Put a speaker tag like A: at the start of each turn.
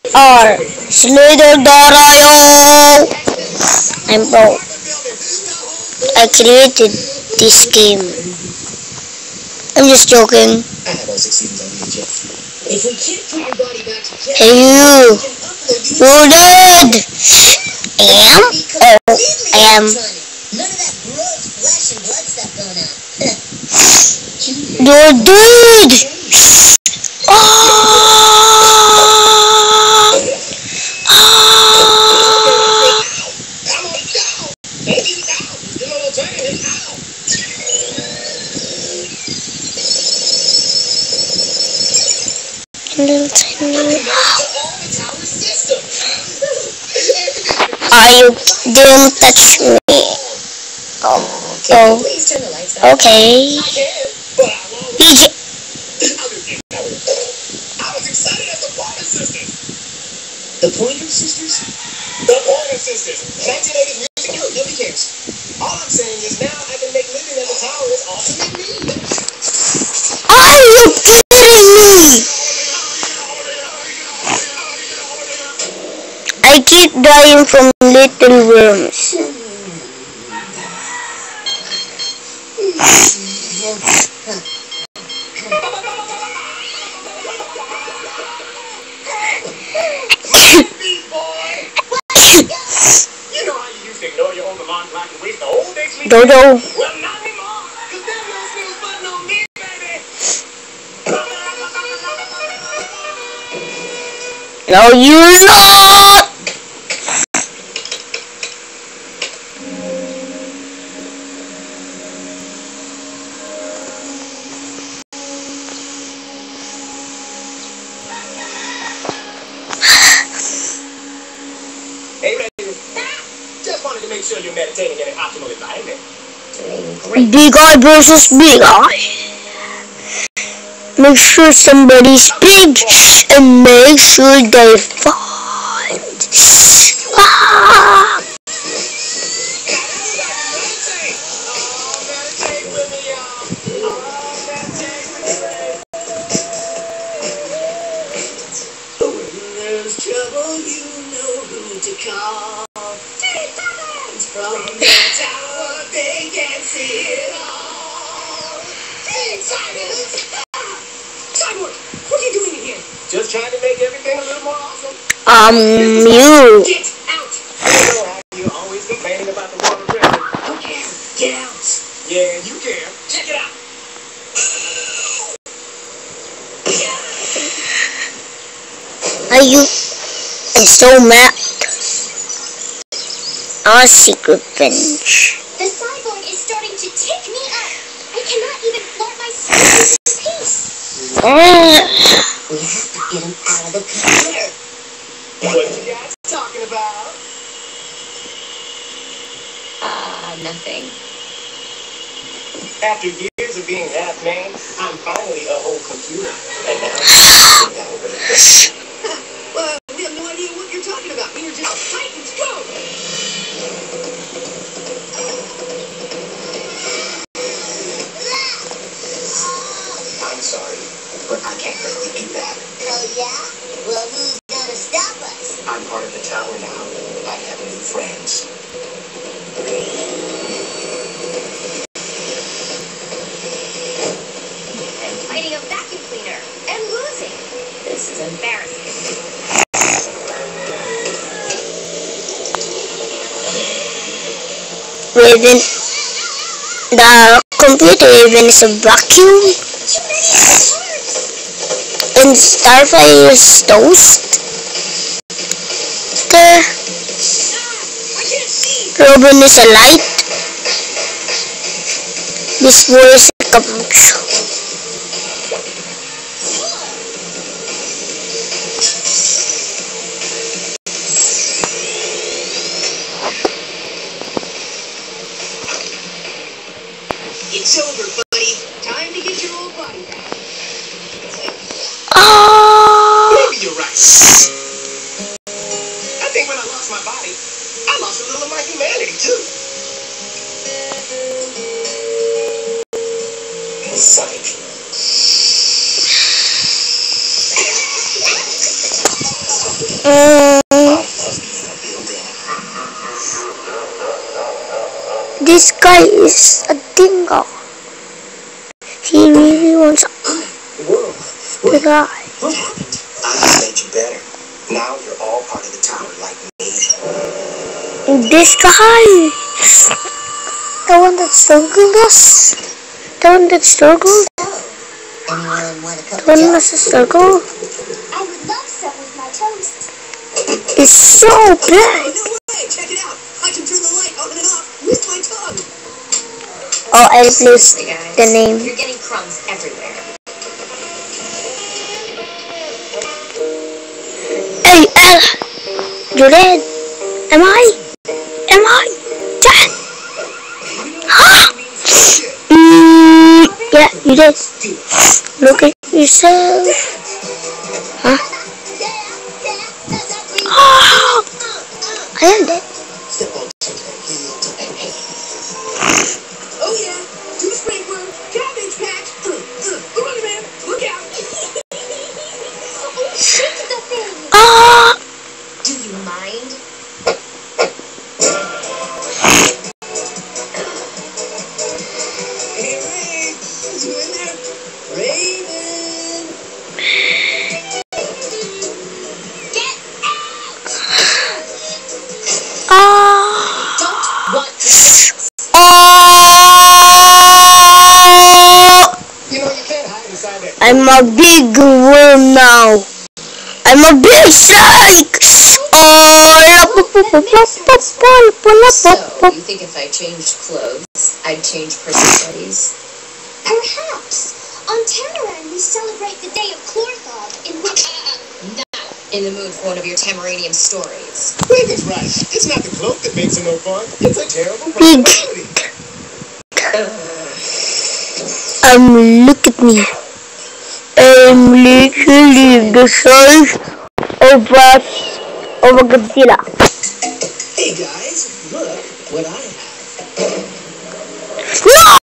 A: R. Slither Dorayo. I'm pro. I created this game. I'm just joking. Hey you. You're dead. I am. You're dead. Little tiny. You didn't touch me. Oh. Okay. PJ.
B: The Pointer Sisters? The Pointer Sisters. 1980s music group. Nobody cares. All I'm saying is now I can make living at the tower is awesome and me.
A: Are you kidding me? I keep dying from little worms. Dodo.
B: Well, not anymore, because there's no snooze button on me, baby.
A: No, you're not.
B: Hey, Randy. Just wanted to make sure you're meditating in an optimal environment.
A: Big Eye versus Big Eye. Make sure somebody's big and make sure they fight. Ah!
B: There's trouble, you know who to call. From the tower, they can see it all. Hey, Simons! Cyborg, what are you doing in here? Just trying to make everything a little more awesome.
A: You.
B: Get out! I know how you're always complaining about the water pressure. Don't care. Get out. Yeah, you care. Check it out.
A: Are you? I'm so mad. Our secret bench.
C: The cyborg is starting to take me up. I cannot even float my suit in peace.
B: We have to get him out of the computer. What you guys talking about?
C: Nothing.
B: After years of being half man, I'm finally a whole computer. And now well, we have no idea what you're talking about. You're just Titans, go! I'm sorry, but I can't let you do that.
C: Oh yeah? Well, who's gonna stop us?
B: I'm part of the tower now. I have new friends.
C: I'm fighting a vacuum cleaner and losing. This is embarrassing.
A: Even the computer even is a vacuum. And Starfire is toast. Robin is a light. This boy is a computer.
B: It's over, buddy. Time to get your old body back. Maybe you're right. I think when I lost my body, I lost a little of my humanity, too. Psych.
A: This guy is a dingo. He really wants
B: Whoa.
A: to die.
B: What happened? I just made you better. Now you're all part of the tower like me.
A: This guy, the one that struggled us, the one that struggled,
C: Anyone want a cup
A: the
C: of
A: one
C: joe?
A: that's a struggle,
C: I would love some with my toast.
A: is so
B: Oh,
A: big.
B: no way! Check it out! I can turn the light on and off with my tongue!
A: Oh, I replaced
D: Hey guys,
A: the name.
D: you're getting crumbs everywhere.
A: Hey, Ella, you dead? Am I? Am I dead? Huh? Yeah, you did. Look at yourself. Huh? Oh, I am dead.
B: Step on Oh yeah! Two sprinkler, cabbage patch! Run, man! Look out!
C: Oh, shoot the thing!
A: Ah,
D: Do you mind?
B: Hey, Ray! Is you in there? Raven!
C: Get out!
A: ah.
D: Don't want
A: Oh,
B: You know, you can't hide inside that.
A: I'm a big worm now. I'm a big snake.
D: So, you think if I changed clothes, I'd change personalities?
C: Perhaps. On Tamaran, we celebrate the day of Clorthog, in which...
D: Not in the mood for one of your Tamaranian stories.
B: Raven's right. It's not the cloak that makes it no fun. It's a terrible
A: Big.
B: personality.
A: Look at me. I'm literally the size of a Godzilla.
B: Hey guys, look what I have.
A: No!